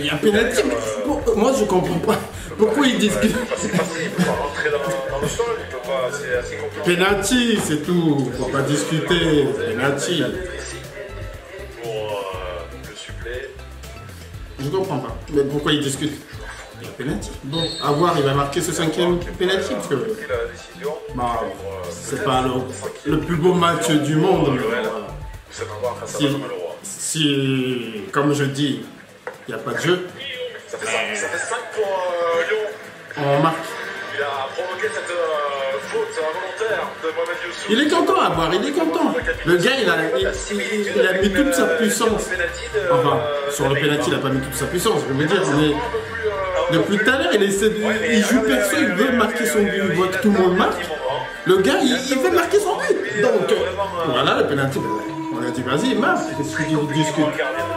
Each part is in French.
y a pénalty. Moi, je comprends pas. Pourquoi ils disent que. C'est facile, il peut pas rentrer dans le sol, il peut pas, c'est assez compliqué. Penalty, c'est tout. Faut pas discuter. Penalty. Pour le suppléer. Je comprends pas. Mais pourquoi ils discutent? Il y a penalty. Bon, à voir, il va marquer ce 5e penalty parce que. Pris la décision. Bah, c'est pas le plus beau match du monde. Mais, ça va voir face à si, Benjamin Leroy. si, comme je dis, il n'y a pas de jeu, Ça fait 5 pour Lyon. on marque. Il a provoqué cette faute involontaire de Mohamed Youssouf. Il est content à voir, il est content. Le gars, il a mis toute sa puissance. Enfin, sur le penalty, il n'a pas mis toute sa puissance, je veux dire. Mais depuis tout à l'heure, il joue perso, il veut marquer son but, il voit que tout le monde marque. Le gars, il veut marquer son but. Donc, voilà, le penalty, on a dit, vas-y, marque. Qu'est-ce qu'il discute?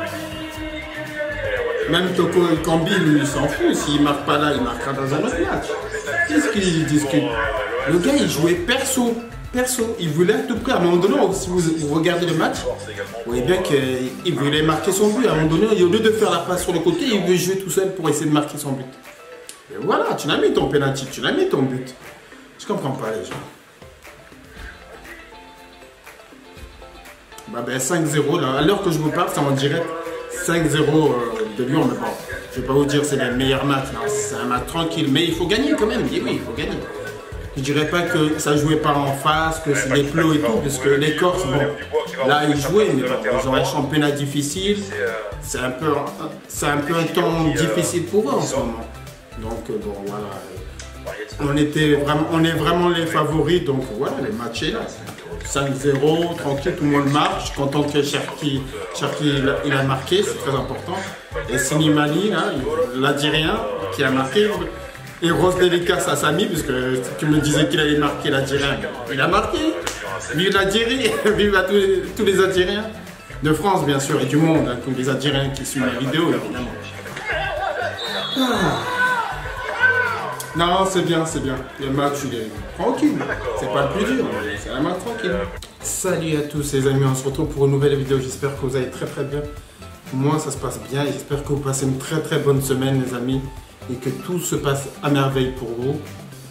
Même Toko Kambi, lui, il s'en fout. S'il marque pas là, il marquera dans un autre match. Qu'est-ce qu'il discute? Le gars, il jouait perso. Perso. Il voulait à tout prix. À un moment donné, si vous regardez le match, vous voyez bien qu'il voulait marquer son but. À un moment donné, au lieu de faire la passe sur le côté, il veut jouer tout seul pour essayer de marquer son but. Et voilà, tu l'as mis ton penalty, tu l'as mis ton but. Je comprends pas les gens. Bah ben 5-0, là, à l'heure que je vous parle, c'est en direct. 5-0 de Lyon, mais bon, je vais pas vous dire c'est le meilleur match, c'est un match tranquille, mais il faut gagner quand même, et oui, il faut gagner. Je dirais pas que ça jouait pas en face, que c'est des plots et tout, parce que les Corses, bon, là ils jouaient, mais bon, ils ont un championnat difficile, c'est un peu un temps difficile pour eux en ce moment. Donc bon, voilà, on est vraiment les favoris, donc voilà, les matchs est là. 5-0, tranquille, tout le monde marche. Je suis content que Cherki il a marqué, c'est très important. Et Sinimali, l'Algérien, qui a marqué. Et Rose dédicace à Samy, puisque tu me disais qu'il allait marquer l'Algérien. Il a marqué. Vive l'Algérie, vive à tous les Algériens. De France, bien sûr, et du monde, tous les Algériens qui suivent la vidéo, évidemment. Non, c'est bien, c'est bien. Le match, il est tranquille. C'est pas le plus dur, c'est un match tranquille. Salut à tous les amis, on se retrouve pour une nouvelle vidéo. J'espère que vous allez très bien. Moi, ça se passe bien et j'espère que vous passez une très bonne semaine, les amis. Et que tout se passe à merveille pour vous.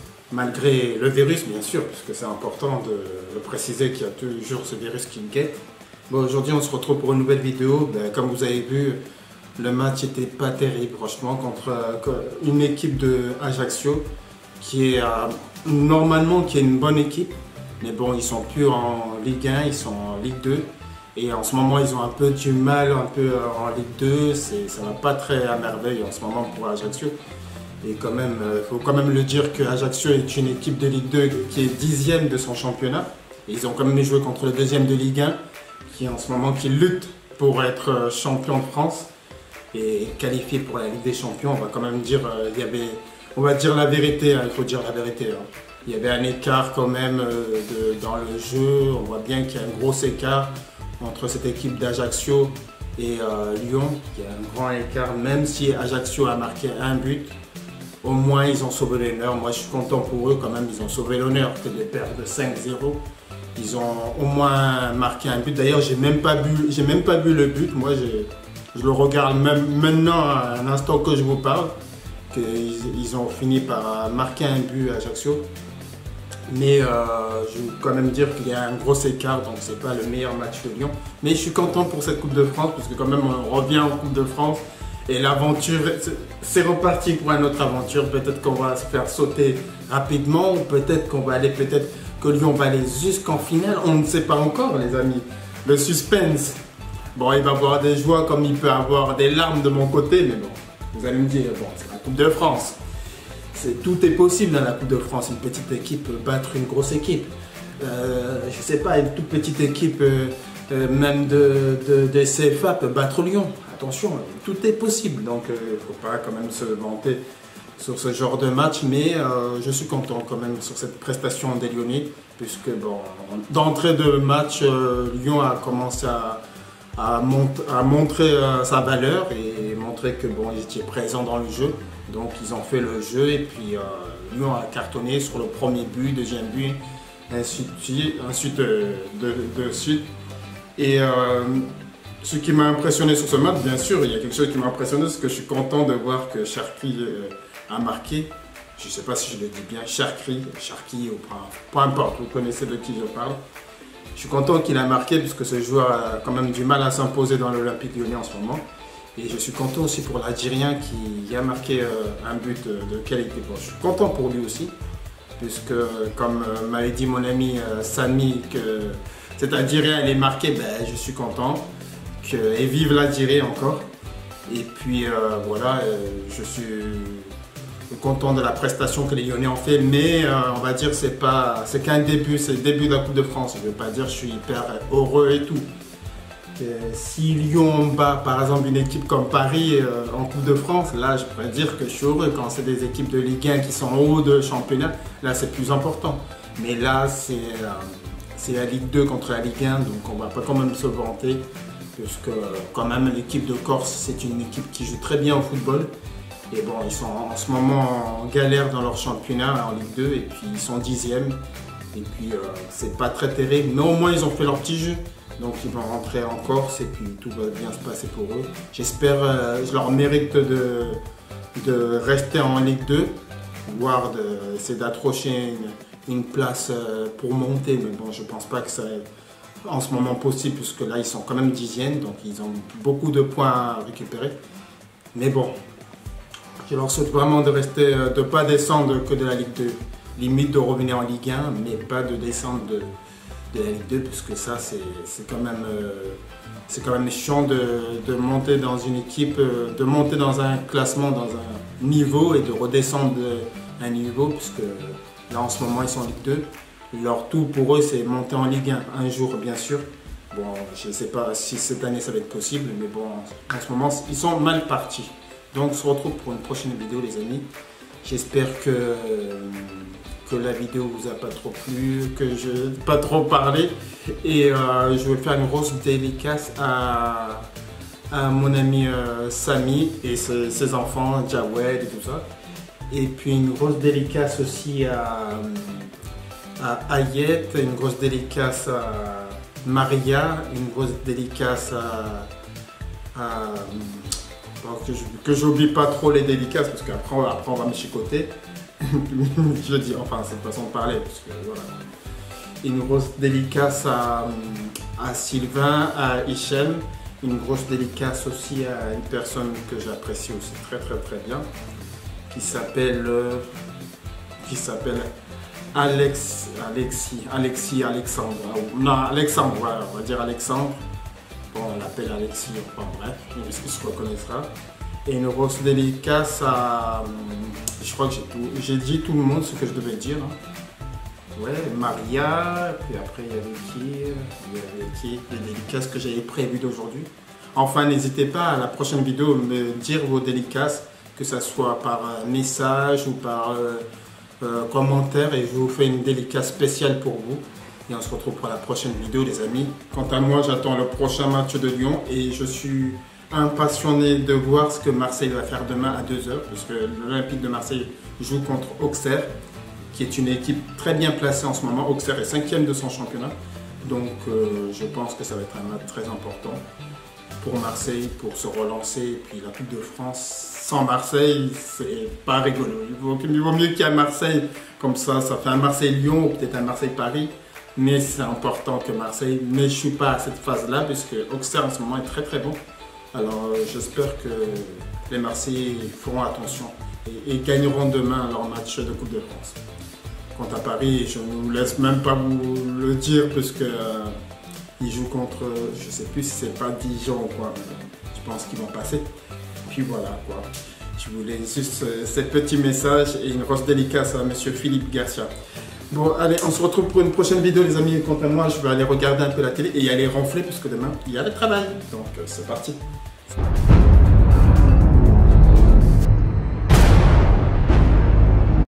Malgré le virus, bien sûr, puisque c'est important de le préciser qu'il y a toujours ce virus qui me guette. Bon, aujourd'hui, on se retrouve pour une nouvelle vidéo. Ben, comme vous avez vu, le match était pas terrible, franchement, contre une équipe de Ajaccio qui est normalement qui est une bonne équipe, mais bon, ils sont plus en Ligue 1, ils sont en Ligue 2 et en ce moment ils ont un peu du mal, un peu en Ligue 2, ça va pas très à merveille en ce moment pour Ajaccio. Et quand même, faut quand même le dire que Ajaccio est une équipe de Ligue 2 qui est 10e de son championnat. Et ils ont quand même joué contre le 2e de Ligue 1 qui en ce moment qui lutte pour être champion de France et qualifié pour la Ligue des Champions. On va quand même dire, on va dire la vérité, il faut dire la vérité. Il y avait un écart quand même dans le jeu, on voit bien qu'il y a un gros écart entre cette équipe d'Ajaccio et Lyon. Il y a un grand écart, même si Ajaccio a marqué un but, au moins ils ont sauvé l'honneur. Moi je suis content pour eux quand même, ils ont sauvé l'honneur que de perdre de 5-0. Ils ont au moins marqué un but, d'ailleurs j'ai même pas vu le but, moi je le regarde même maintenant, à un instant que je vous parle, qu'ils ont fini par marquer un but à Ajaccio. Mais je veux quand même dire qu'il y a un gros écart, donc c'est pas le meilleur match de Lyon. Mais je suis content pour cette Coupe de France, parce que quand même on revient en Coupe de France. Et l'aventure, c'est reparti pour une autre aventure. Peut-être qu'on va se faire sauter rapidement, ou peut-être qu'on va aller, peut-être que Lyon va aller jusqu'en finale. On ne sait pas encore, les amis. Le suspense. Bon, il va avoir des joies comme il peut avoir des larmes de mon côté, mais bon, vous allez me dire, bon, c'est la Coupe de France. Tout est possible dans la Coupe de France. Une petite équipe peut battre une grosse équipe. Je sais pas, une toute petite équipe, même de CFA peut battre Lyon. Attention, tout est possible. Donc, il ne faut pas quand même se vanter sur ce genre de match, mais je suis content quand même sur cette prestation des Lyonnais, puisque bon, d'entrée de match, Lyon a commencé à montrer sa valeur et montrer que bon, ils étaient présents dans le jeu. Donc ils ont fait le jeu et puis Lyon a cartonné sur le premier but, deuxième but, ainsi de suite. Et Ce qui m'a impressionné sur ce match, bien sûr, il y a quelque chose qui m'a impressionné, c'est que je suis content de voir que Cherki a marqué. Je ne sais pas si je le dis bien, Cherki ou peu importe, vous connaissez de qui je parle. Je suis content qu'il a marqué puisque ce joueur a quand même du mal à s'imposer dans l'Olympique Lyonnais en ce moment. Et je suis content aussi pour l'Algérien qui a marqué un but de qualité. Bon, je suis content pour lui aussi, puisque comme m'avait dit mon ami Samy, que cet Algérien allait marquer, ben, je suis content. Et vive l'Algérie encore. Et puis voilà, je suis content de la prestation que les Lyonnais ont fait, mais on va dire c'est qu'un début, c'est le début de la Coupe de France. Je ne veux pas dire que je suis hyper heureux et tout. Si Lyon bat par exemple une équipe comme Paris en Coupe de France, là je pourrais dire que je suis heureux. Quand c'est des équipes de Ligue 1 qui sont en haut de championnat, là c'est plus important. Mais là c'est la Ligue 2 contre la Ligue 1, donc on ne va pas quand même se vanter. Puisque quand même l'équipe de Corse, c'est une équipe qui joue très bien au football. Et bon, ils sont en ce moment en galère dans leur championnat en Ligue 2 et puis ils sont 10e. Et puis c'est pas très terrible, mais au moins ils ont fait leur petit jeu. Donc ils vont rentrer en Corse et puis tout va bien se passer pour eux. J'espère, je leur mérite de rester en Ligue 2, voire d'essayer d'accrocher une place pour monter. Mais bon, je pense pas que ça en ce moment possible, puisque là ils sont quand même 10e, donc ils ont beaucoup de points à récupérer. Mais bon, je leur souhaite vraiment de rester, de ne pas descendre que de la Ligue 2, limite de revenir en Ligue 1, mais pas de descendre de la Ligue 2, puisque ça c'est quand même chiant de monter dans une équipe, de monter dans un classement, dans un niveau et de redescendre un niveau, puisque là en ce moment ils sont en Ligue 2. Leur tout pour eux, c'est monter en Ligue 1 un jour, bien sûr. Bon, je ne sais pas si cette année ça va être possible, mais bon, en ce moment, ils sont mal partis. Donc, on se retrouve pour une prochaine vidéo, les amis. J'espère que la vidéo vous a pas trop plu, que je n'ai pas trop parlé. Et je vais faire une grosse dédicace à mon ami Samy et ses enfants, Jawed et tout ça. Et puis une grosse dédicace aussi à Ayette, une grosse dédicace à Maria, une grosse dédicace que j'oublie pas trop les dédicaces parce qu'après on va me chicoter. Je dis, enfin c'est une façon de parler parce que voilà. Une grosse dédicace à Sylvain, à Hichem, une grosse dédicace aussi à une personne que j'apprécie aussi très bien, qui s'appelle Alexandre. Non, Alexandre, voilà, on va dire Alexandre. Bon, on l'appelle Alexis, enfin bref, il se reconnaîtra. Et une grosse dédicace à. Je crois que j'ai dit tout le monde ce que je devais dire. Hein. Ouais, Maria, puis après il y avait qui les dédicaces que j'avais prévues d'aujourd'hui. Enfin, n'hésitez pas à la prochaine vidéo me dire vos dédicaces, que ce soit par message ou par commentaire, et je vous fais une dédicace spéciale pour vous. Et on se retrouve pour la prochaine vidéo, les amis. Quant à moi, j'attends le prochain match de Lyon et je suis impassionné de voir ce que Marseille va faire demain à 2 h, parce que l'Olympique de Marseille joue contre Auxerre, qui est une équipe très bien placée en ce moment. Auxerre est 5e de son championnat, donc je pense que ça va être un match très important pour Marseille, pour se relancer. Et puis la Coupe de France sans Marseille, c'est pas rigolo. Il vaut mieux qu'il y ait Marseille, comme ça fait un Marseille-Lyon ou peut-être un Marseille-Paris. Mais c'est important que Marseille, mais je ne suis pas à cette phase-là, puisque Auxerre en ce moment est très bon. Alors j'espère que les Marseillais feront attention et gagneront demain leur match de Coupe de France. Quant à Paris, je ne vous laisse même pas vous le dire, puisque ils jouent contre, je ne sais plus si c'est pas Dijon ou quoi, mais je pense qu'ils vont passer. Puis voilà quoi. Je voulais juste ce petit message et une grosse dédicace à monsieur Philippe Garcia. Bon, allez, on se retrouve pour une prochaine vidéo, les amis. Quant à moi, je vais aller regarder un peu la télé et aller ronfler, puisque demain, il y a le travail. Donc, c'est parti.